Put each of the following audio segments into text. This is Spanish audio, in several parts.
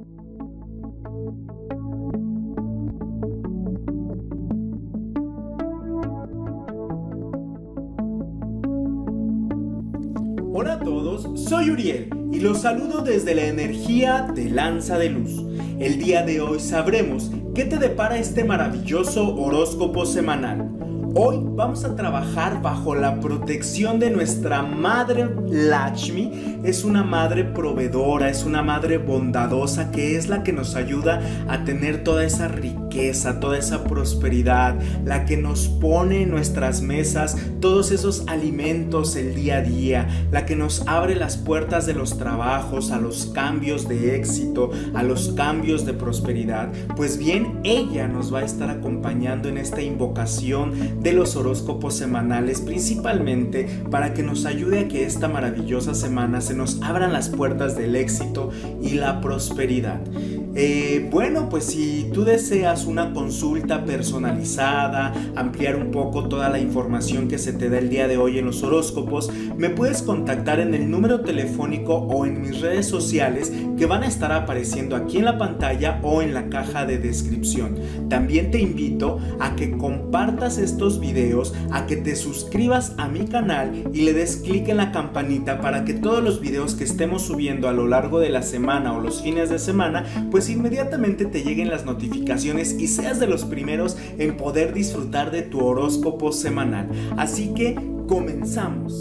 Hola a todos, soy Uriel y los saludo desde la energía de Lanza de Luz. El día de hoy sabremos qué te depara este maravilloso horóscopo semanal. Hoy vamos a trabajar bajo la protección de nuestra madre Lakshmi. Es una madre proveedora, es una madre bondadosa que es la que nos ayuda a tener toda esa riqueza, toda esa prosperidad, la que nos pone en nuestras mesas todos esos alimentos el día a día, la que nos abre las puertas de los trabajos, a los cambios de éxito, a los cambios de prosperidad. Pues bien, ella nos va a estar acompañando en esta invocación de los horóscopos semanales, principalmente para que nos ayude a que esta maravillosa semana se nos abran las puertas del éxito y la prosperidad. Bueno, pues si tú deseas una consulta personalizada, ampliar un poco toda la información que se te da el día de hoy en los horóscopos, me puedes contactar en el número telefónico o en mis redes sociales que van a estar apareciendo aquí en la pantalla o en la caja de descripción. También te invito a que compartas estos videos, a que te suscribas a mi canal y le des clic en la campanita para que todos los videos que estemos subiendo a lo largo de la semana o los fines de semana, pues inmediatamente te lleguen las notificaciones y seas de los primeros en poder disfrutar de tu horóscopo semanal. Así que comenzamos.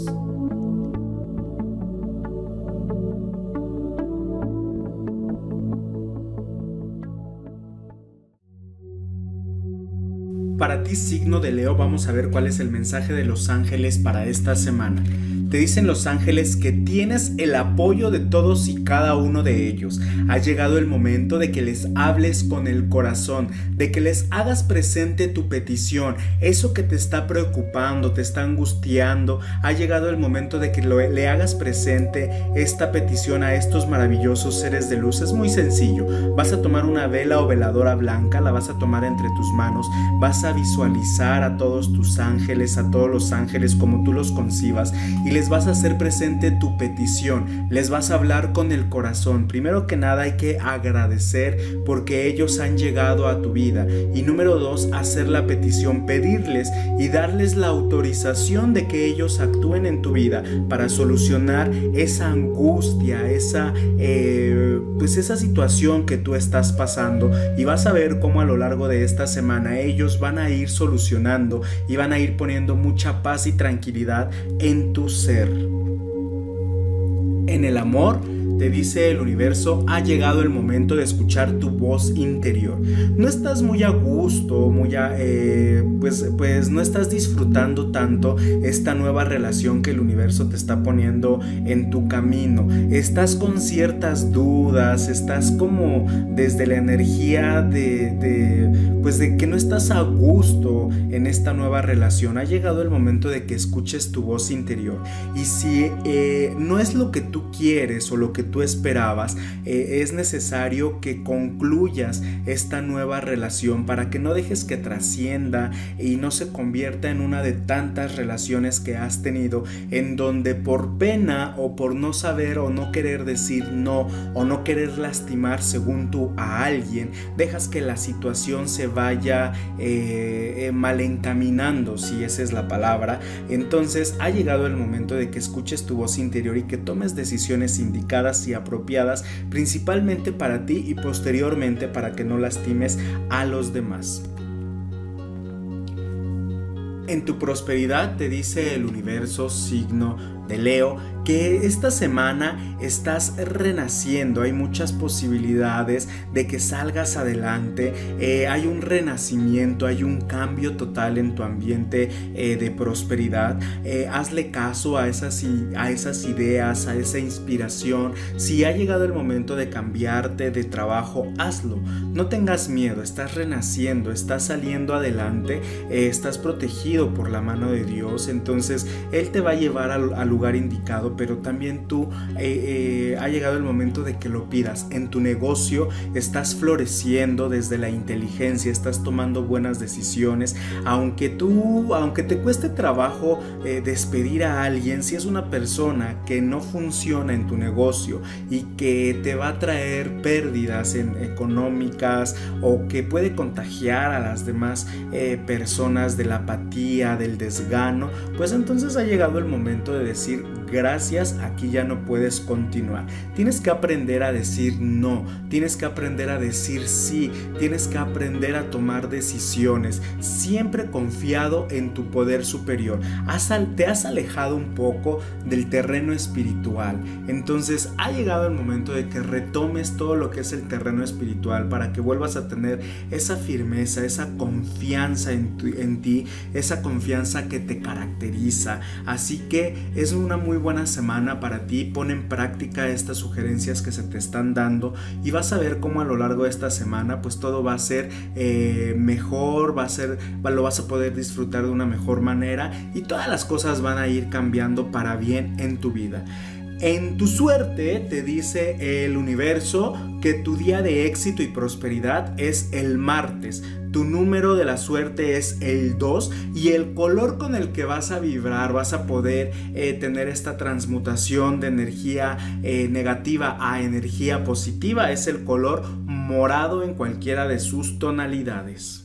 Para ti, signo de Leo, vamos a ver cuál es el mensaje de los ángeles para esta semana. Te dicen los ángeles que tienes el apoyo de todos y cada uno de ellos. Ha llegado el momento de que les hables con el corazón, de que les hagas presente tu petición, eso que te está preocupando, te está angustiando. Ha llegado el momento de que le hagas presente esta petición a estos maravillosos seres de luz. Es muy sencillo. Vas a tomar una vela o veladora blanca, la vas a tomar entre tus manos, vas a visualizar a todos tus ángeles, a todos los ángeles como tú los concibas, y les vas a hacer presente tu petición, les vas a hablar con el corazón. Primero que nada hay que agradecer porque ellos han llegado a tu vida, y número dos, hacer la petición, pedirles y darles la autorización de que ellos actúen en tu vida para solucionar esa angustia, esa situación que tú estás pasando, y vas a ver cómo a lo largo de esta semana ellos van a ir solucionando y van a ir poniendo mucha paz y tranquilidad en tu ser. En el amor, te dice el universo, ha llegado el momento de escuchar tu voz interior. No estás muy a gusto, pues no estás disfrutando tanto esta nueva relación que el universo te está poniendo en tu camino. Estás con ciertas dudas, estás como desde la energía de que no estás a gusto en esta nueva relación. Ha llegado el momento de que escuches tu voz interior, y si no es lo que tú quieres o lo que tú esperabas, es necesario que concluyas esta nueva relación para que no dejes que trascienda y no se convierta en una de tantas relaciones que has tenido en donde por pena o por no saber o no querer decir no o no querer lastimar según tú a alguien, dejas que la situación se vaya mal encaminando, si esa es la palabra. Entonces ha llegado el momento de que escuches tu voz interior y que tomes decisiones indicadas y apropiadas, principalmente para ti y posteriormente para que no lastimes a los demás. En tu prosperidad, te dice el universo, signo de Leo, que esta semana estás renaciendo. Hay muchas posibilidades de que salgas adelante. Hay un renacimiento, hay un cambio total en tu ambiente de prosperidad. Hazle caso a esas ideas, a esa inspiración. Si ha llegado el momento de cambiarte de trabajo, hazlo. No tengas miedo, estás renaciendo, estás saliendo adelante, estás protegido por la mano de Dios. Entonces Él te va a llevar al lugar indicado, pero también tú ha llegado el momento de que lo pidas. En tu negocio estás floreciendo desde la inteligencia, estás tomando buenas decisiones, aunque te cueste trabajo despedir a alguien. Si es una persona que no funciona en tu negocio y que te va a traer pérdidas económicas o que puede contagiar a las demás personas de la apatía, del desgano, pues entonces ha llegado el momento de decir gracias, aquí ya no puedes continuar. Tienes que aprender a decir no, tienes que aprender a decir sí, tienes que aprender a tomar decisiones, siempre confiado en tu poder superior. Te has alejado un poco del terreno espiritual, entonces ha llegado el momento de que retomes todo lo que es el terreno espiritual para que vuelvas a tener esa firmeza, esa confianza en ti, esa confianza que te caracteriza. Así que es una muy buena semana para ti. Pon en práctica estas sugerencias que se te están dando y vas a ver cómo a lo largo de esta semana pues todo va a ser mejor, lo vas a poder disfrutar de una mejor manera y todas las cosas van a ir cambiando para bien en tu vida. En tu suerte te dice el universo que tu día de éxito y prosperidad es el martes. Tu número de la suerte es el 2 y el color con el que vas a vibrar, vas a poder tener esta transmutación de energía negativa a energía positiva, es el color morado en cualquiera de sus tonalidades.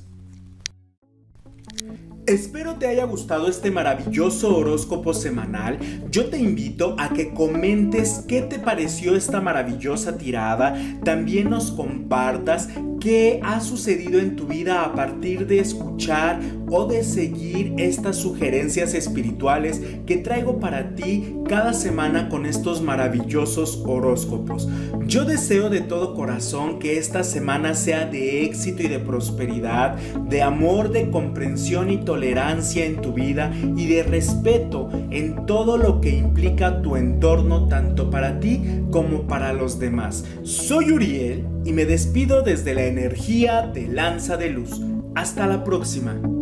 Espero te haya gustado este maravilloso horóscopo semanal. Yo te invito a que comentes qué te pareció esta maravillosa tirada. También nos compartas qué ha sucedido en tu vida a partir de escuchar o de seguir estas sugerencias espirituales que traigo para ti cada semana con estos maravillosos horóscopos. Yo deseo de todo corazón que esta semana sea de éxito y de prosperidad, de amor, de comprensión y tolerancia en tu vida y de respeto en todo lo que implica tu entorno, tanto para ti como para los demás. Soy Uriel y me despido desde la energía de Lanza de Luz. Hasta la próxima.